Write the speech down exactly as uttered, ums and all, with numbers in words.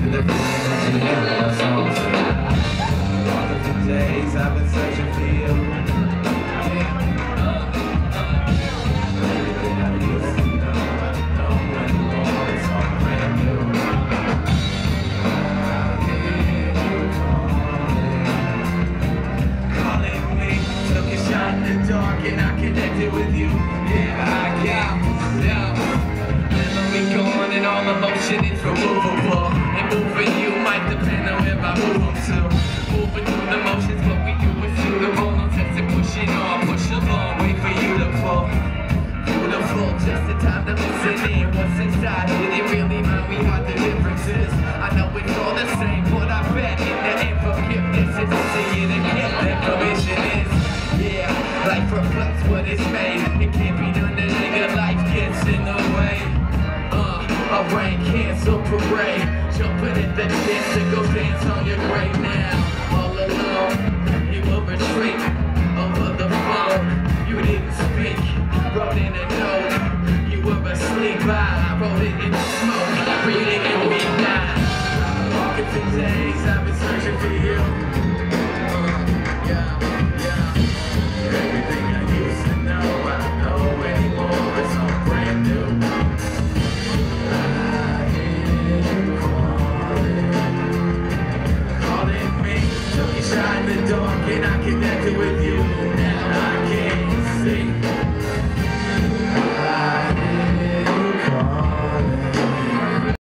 the love songs. All of the days I've been searching for you. Everything I used to know, I don't know anymore. It's all brand new. I hear you calling, calling me. Took a shot in the dark and I connected with you. Yeah, I got, yeah. Memory gone and all emotion is removable. And moving you might depend on where I move them to. Moving through the motions, what we do is suitable. No sense in pushing on, push along, wait for you to pull. Beautiful, just the time to listen in. What's inside, did it really mind me what the difference is? I know it's all the same, but I bet in the end forgiveness is to see it again. That permission is, yeah, life reflects what it's made. It can't be done, the nigga life gets in the way. Uh, a rain cancel parade, jumping at the chance to go dance on your grave now. All alone, you will retreat over the phone. You didn't speak, wrote in a note. You were asleep, I wrote it in the smoke. Read it in week nine. Walking for days, I've been searching for you. Uh, yeah, yeah. Everything I used to know, I don't know anymore. It's all brand new. I hear you calling, calling me. Took a shot in the dark and I connected with you.